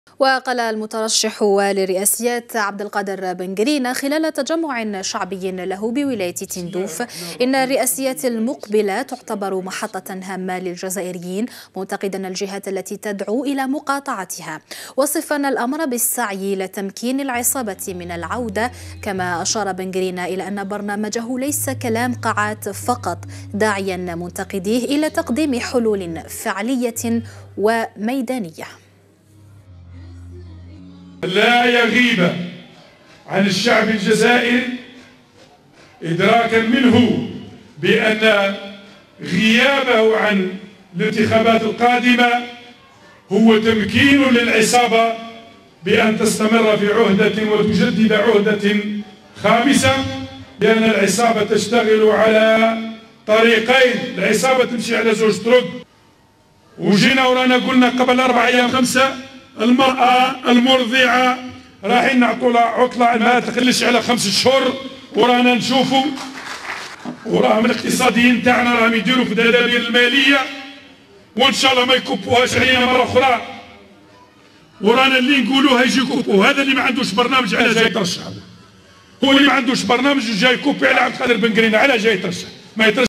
وقال المترشح لرئاسيات عبد القادر بن قرينة خلال تجمع شعبي له بولاية تندوف إن الرئاسيات المقبلة تعتبر محطة هامة للجزائريين، معتقدا الجهات التي تدعو إلى مقاطعتها، وصفا الأمر بالسعي لتمكين العصابة من العودة. كما أشار بن قرينة إلى أن برنامجه ليس كلام قاعات فقط، داعيا منتقديه إلى تقديم حلول فعلية وميدانية. لا يغيب عن الشعب الجزائري إدراكا منه بأن غيابه عن الانتخابات القادمة هو تمكين للعصابة بأن تستمر في عهدة وتجدد عهدة خامسة، لأن العصابة تشتغل على طريقين. العصابة تمشي على زوج طرق، وجينا ورانا قلنا قبل 4 أيام 5 المرأة المرضعة رايحين نعطوا لها عطلة ما تقلش على 5 شهور، ورانا نشوفوا وراهم الاقتصاديين تاعنا راهم يديروا في التدابير المالية، وان شاء الله ما يكبوهاش علينا مرة أخرى. ورانا اللي نقولوا هيجي يكبوا. هذا اللي ما عندوش برنامج على جاي يترشح، هو اللي ما عندوش برنامج وجاي يكوبي على عبد القادر بن قرينة على جاي يترشح. ما يترشح